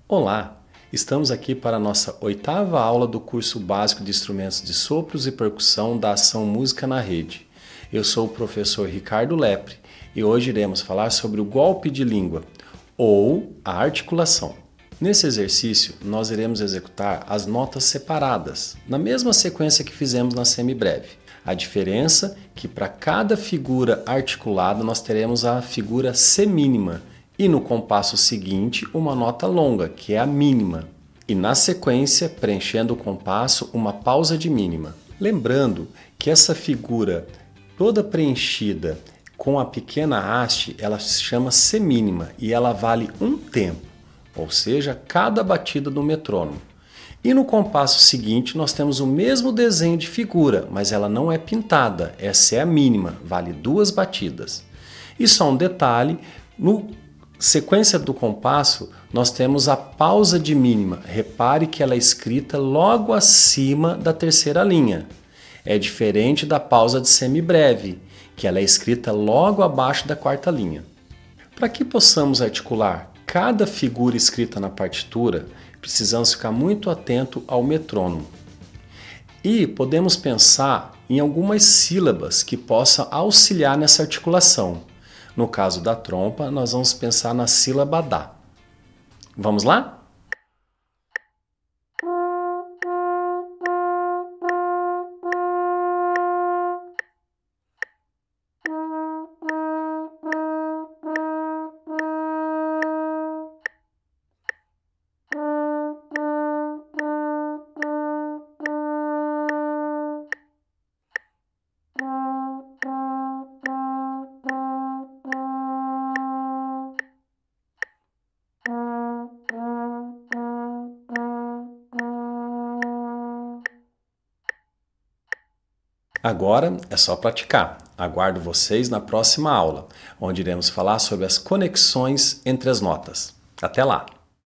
Olá! Estamos aqui para a nossa 8ª aula do curso básico de instrumentos de sopros e percussão da Ação Música na Rede. Eu sou o professor Ricardo Lepre e hoje iremos falar sobre o golpe de língua, ou a articulação. Nesse exercício, nós iremos executar as notas separadas, na mesma sequência que fizemos na semibreve. A diferença é que para cada figura articulada nós teremos a figura semínima e no compasso seguinte uma nota longa, que é a mínima. E na sequência, preenchendo o compasso, uma pausa de mínima. Lembrando que essa figura toda preenchida com a pequena haste, ela se chama semínima e ela vale um tempo, ou seja, cada batida do metrônomo. E no compasso seguinte nós temos o mesmo desenho de figura, mas ela não é pintada, essa é a mínima, vale 2 batidas. E só um detalhe, no sequência do compasso nós temos a pausa de mínima, repare que ela é escrita logo acima da terceira linha. É diferente da pausa de semibreve, que ela é escrita logo abaixo da 4ª linha. Para que possamos articular cada figura escrita na partitura, precisamos ficar muito atento ao metrônomo. E podemos pensar em algumas sílabas que possam auxiliar nessa articulação. No caso da trompa, nós vamos pensar na sílaba dá. Vamos lá? Agora é só praticar. Aguardo vocês na próxima aula, onde iremos falar sobre as conexões entre as notas. Até lá!